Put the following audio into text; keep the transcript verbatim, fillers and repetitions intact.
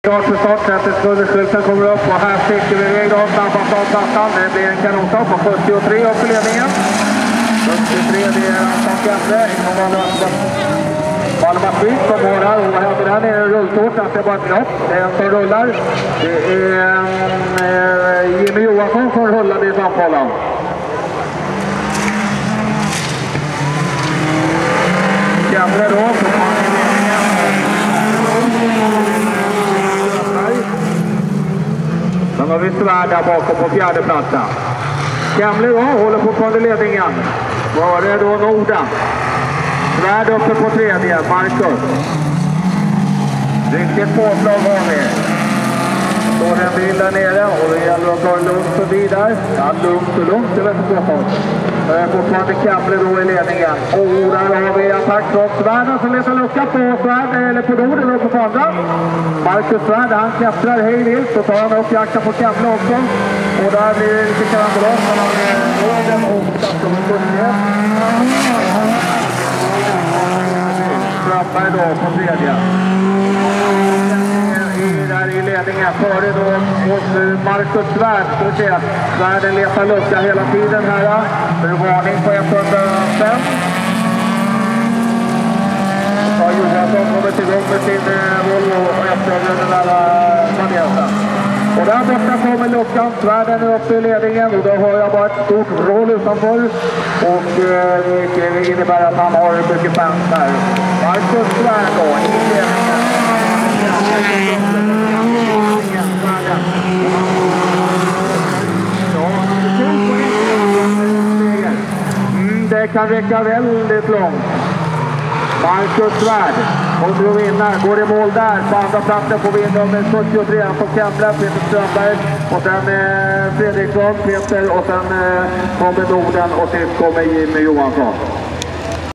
Klart för start, trettio sekunder, skylten kommer upp och här sticker vi iväg då, snabbast av plattan. Det blir en kanonstopp på sjuttiotre upp i ledningen. sjuttiotre, det är Anton Kemble, inom Valdemar Spik som går här och händer där nere i rulltårtan, det är bara ett lopp, det är en som rullar. Det är äh, Jimmy Johansson som rullade i samfallan. Kemble då, fortfarande i ledningen. Sen har vi Svärd där bakom på fjärde platsen. Kemble då håller fortfarande ledningen. Var är då Norden? Svärd uppe på tredje, Marcus. Riktigt påslag har vi. Står en bil där nere och det gäller att ta lugnt förbi där. Ja, lugnt och lugnt, det vet inte vad folk. Det är fortfarande Kemble då i ledningen. Och där har vi attack från Svärden som letar lucka på Svärd, eller på Norden uppe på andra. Marcus Svärd, han klättrar hej vilt, så tar han upp jakten på Kemble också. Och där blir det lite karambolage mellan Norden och Stadsholmskursen. Strömberg då på tredje. Där i ledningen före då hos Marcus Svärd. Ska vi se. Svärden letar lucka hela tiden här. Det är varning på etthundrafem. Så Johansson kommer tillgång med sin Volvo och efter den där maneten. Och där borta kommer luckan. Svärden är uppe i ledningen och då har jag bara ett stort roll utanför. Och det innebär att han har mycket fans här. Marcus Svärd då i ledningen. Mm, det kan räcka väldigt långt. Marcus Svärd kommer att vinna, går i mål där. På andra platsen får vi in nummer sjuttiotre på Kemble, Peter Strömberg. Och sen eh, Fredriksson, Peter och sen eh, kommer Norden och sist kommer Jimmy Johansson.